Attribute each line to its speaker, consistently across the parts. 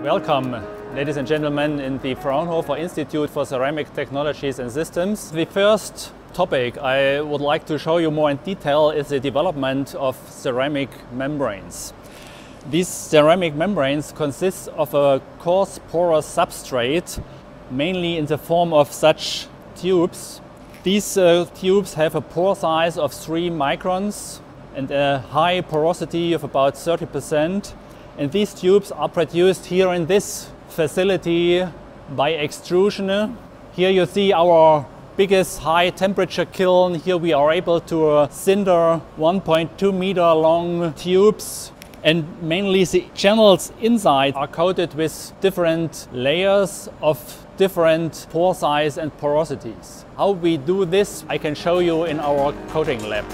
Speaker 1: Welcome, ladies and gentlemen, in the Fraunhofer Institute for Ceramic Technologies and Systems. The first topic I would like to show you more in detail is the development of ceramic membranes. These ceramic membranes consist of a coarse porous substrate, mainly in the form of such tubes. These tubes have a pore size of 3 microns and a high porosity of about 30%. And these tubes are produced here in this facility by extrusion. Here you see our biggest high temperature kiln. Here we are able to sinter 1.2 meter long tubes, and mainly the channels inside are coated with different layers of different pore size and porosities. How we do this I can show you in our coating lab.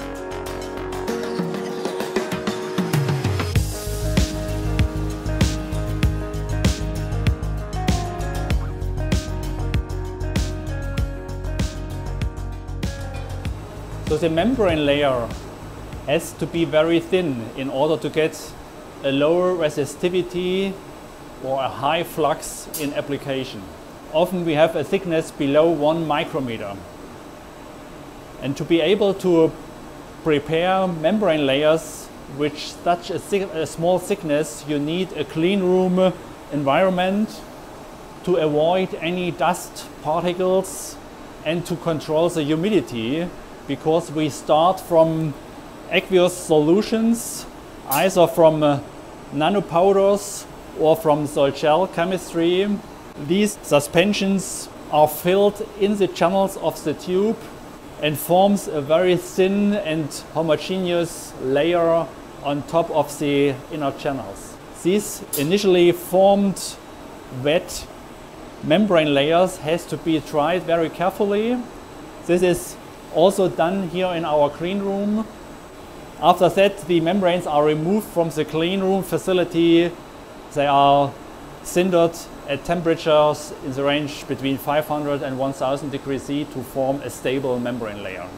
Speaker 1: So the membrane layer has to be very thin in order to get a lower resistivity or a high flux in application. Often we have a thickness below 1 micrometer. And to be able to prepare membrane layers with such a small thickness, you need a clean room environment to avoid any dust particles and to control the humidity, because we start from aqueous solutions, either from nanopowders or from salt gel chemistry. These suspensions are filled in the channels of the tube and forms a very thin and homogeneous layer on top of the inner channels. These initially formed wet membrane layers has to be dried very carefully. This is also done here in our clean room. After that, the membranes are removed from the clean room facility. They are sintered at temperatures in the range between 500 and 1000 degrees C to form a stable membrane layer.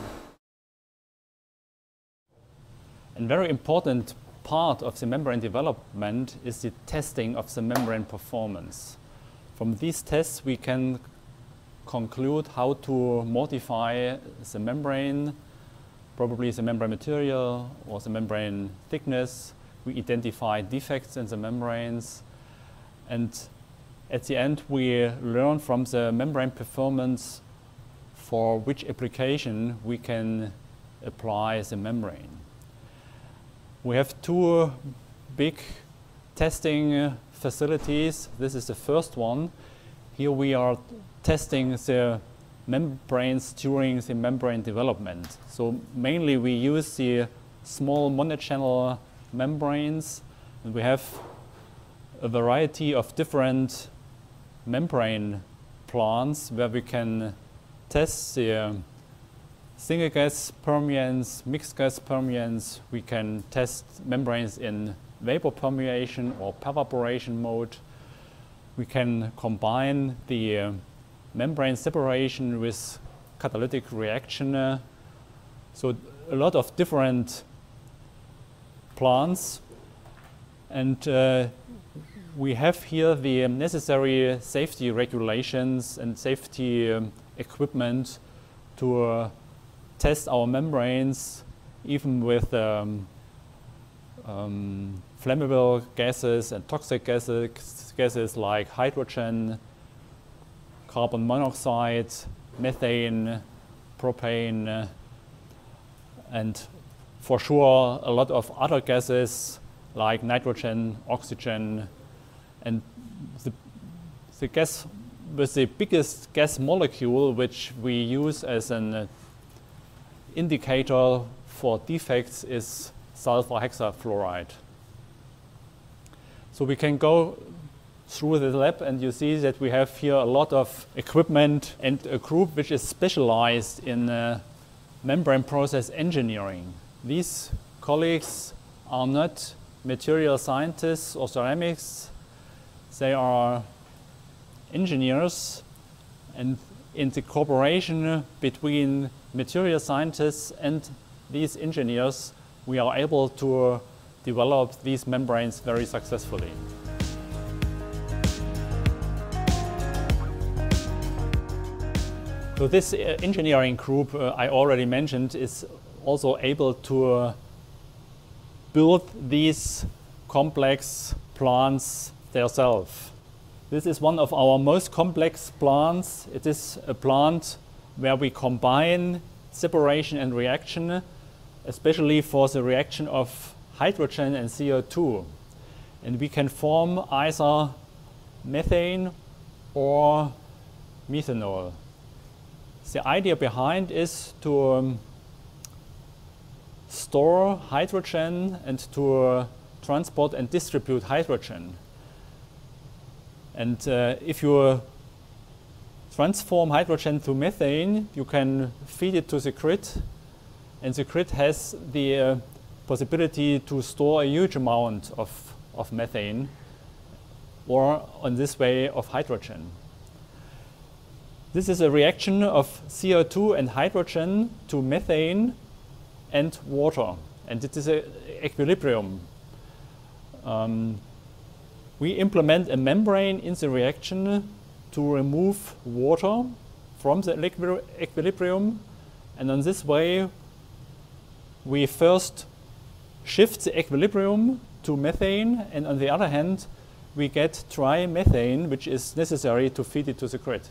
Speaker 1: A very important part of the membrane development is the testing of the membrane performance. From these tests we can conclude how to modify the membrane, probably the membrane material or the membrane thickness. We identify defects in the membranes, and at the end we learn from the membrane performance for which application we can apply the membrane. We have 2 big testing facilities. This is the first one. Here we are testing the membranes during the membrane development. So mainly we use the small monochannel membranes, and we have a variety of different membrane plants where we can test the single gas permeance, mixed gas permeance. We can test membranes in vapor permeation or pervaporation mode. We can combine the membrane separation with catalytic reaction. So a lot of different plants, and we have here the necessary safety regulations and safety equipment to test our membranes even with flammable gases and toxic gases like hydrogen, carbon monoxide, methane, propane, and for sure a lot of other gases like nitrogen, oxygen, and the gas with the biggest gas molecule which we use as an indicator for defects is sulfur hexafluoride. So we can go through the lab and you see that we have here a lot of equipment and a group which is specialized in membrane process engineering. These colleagues are not material scientists or ceramics. They are engineers, and in the cooperation between material scientists and these engineers we are able to develop these membranes very successfully. So this engineering group I already mentioned is also able to build these complex plants themselves. This is one of our most complex plants. It is a plant where we combine separation and reaction, especially for the reaction of hydrogen and CO2. And we can form either methane or methanol. The idea behind is to store hydrogen and to transport and distribute hydrogen. And if you transform hydrogen to methane, you can feed it to the grid, and the grid has the possibility to store a huge amount of methane, or on this way of hydrogen. This is a reaction of CO2 and hydrogen to methane and water, and it is an equilibrium. We implement a membrane in the reaction to remove water from the equilibrium, and in this way we first shift the equilibrium to methane, and on the other hand we get dry methane, which is necessary to feed it to the grid.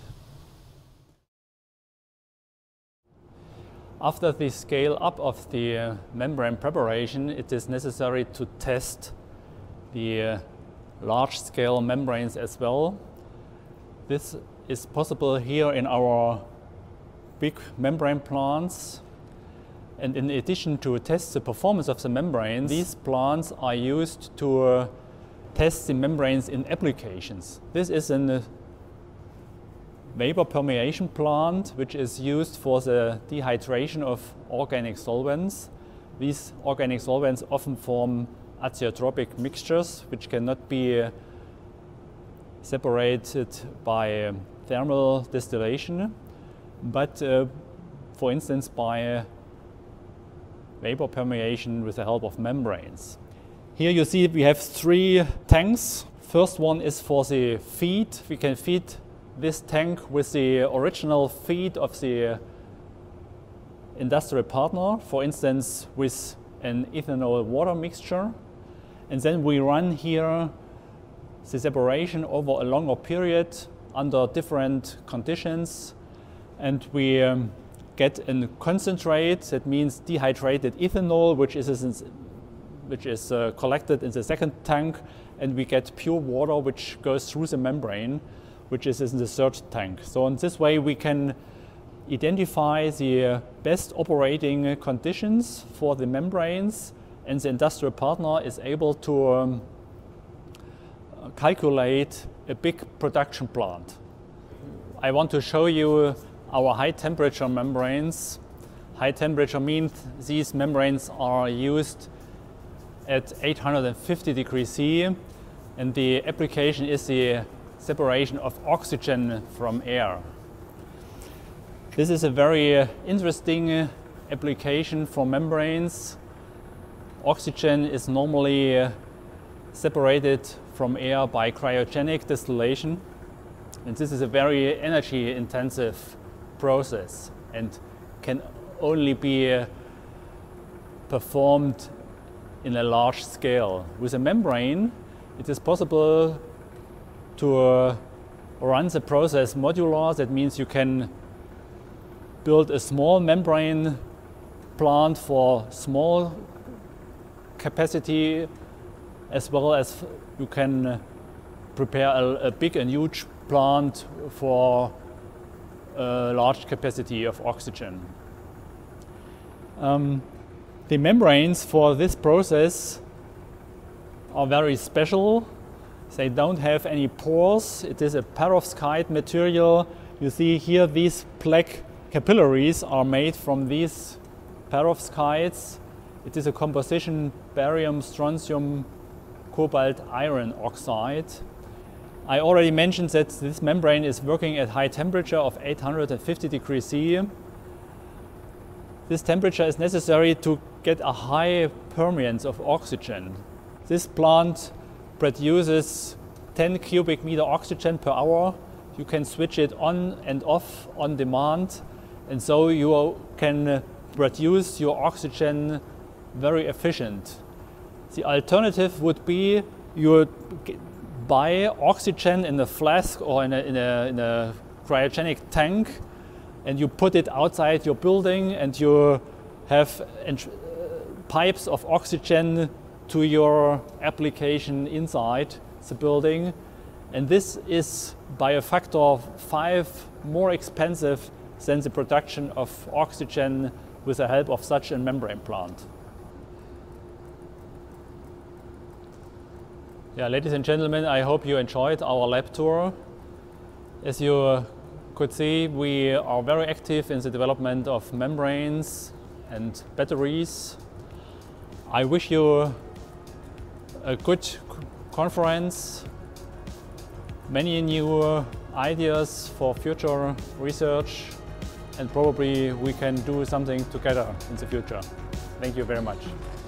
Speaker 1: After the scale up of the membrane preparation, it is necessary to test the large-scale membranes as well. This is possible here in our big membrane plants. And in addition to test the performance of the membranes, these plants are used to test the membranes in applications. This is a vapor permeation plant which is used for the dehydration of organic solvents. These organic solvents often form azeotropic mixtures which cannot be separated by thermal distillation, but for instance by vapor permeation with the help of membranes. Here you see we have 3 tanks. First one is for the feed. We can feed this tank with the original feed of the industrial partner, for instance with an ethanol water mixture. And then we run here the separation over a longer period under different conditions, and we get a concentrate, that means dehydrated ethanol, which is collected in the second tank, and we get pure water which goes through the membrane, which is in the third tank. So in this way we can identify the best operating conditions for the membranes, and the industrial partner is able to calculate a big production plant. I want to show you our high temperature membranes. High temperature means these membranes are used at 850 degrees C, and the application is the separation of oxygen from air. This is a very interesting application for membranes. Oxygen is normally separated from air by cryogenic distillation, and this is a very energy intensive process and can only be performed in a large scale. With a membrane it is possible to run the process modular. That means you can build a small membrane plant for small capacity, as well as you can prepare a big and huge plant for a large capacity of oxygen. The membranes for this process are very special. They don't have any pores. It is a perovskite material. You see here these black capillaries are made from these perovskites. It is a composition barium, strontium, cobalt, iron oxide. I already mentioned that this membrane is working at high temperature of 850 degrees C. This temperature is necessary to get a high permeance of oxygen. This plant produces 10 cubic meter oxygen per hour. you can switch it on and off on demand, and so you can produce your oxygen very efficient. The alternative would be you buy oxygen in a flask or in a cryogenic tank, and you put it outside your building, and you have pipes of oxygen to your application inside the building. And this is by a factor of 5 more expensive than the production of oxygen with the help of such a membrane plant. Yeah, ladies and gentlemen, I hope you enjoyed our lab tour. As you could see, we are very active in the development of membranes and batteries. I wish you a good conference, many new ideas for future research, and probably we can do something together in the future. Thank you very much.